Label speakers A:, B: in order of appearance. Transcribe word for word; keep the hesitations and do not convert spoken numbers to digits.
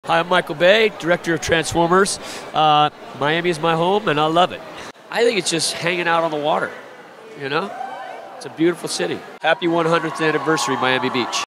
A: Hi, I'm Michael Bay, director of Transformers. Uh, Miami is my home, and I love it. I think it's just hanging out on the water, you know? It's a beautiful city. Happy one hundredth anniversary, Miami Beach.